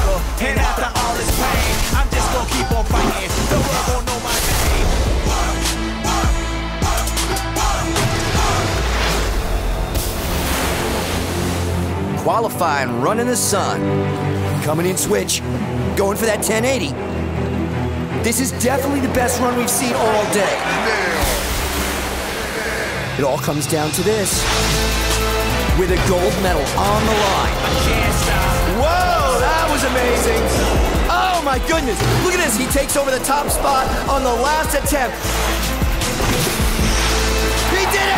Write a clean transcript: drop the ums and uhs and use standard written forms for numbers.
struggle, and after all this pain, I'm just gonna keep on fighting. The world won't know my name. Qualifying, run in the sun. Coming in switch, going for that 1080. This is definitely the best run we've seen all day. It all comes down to this. With a gold medal on the line. I can't stop. Whoa, that was amazing. Oh my goodness, look at this. He takes over the top spot on the last attempt. He did it!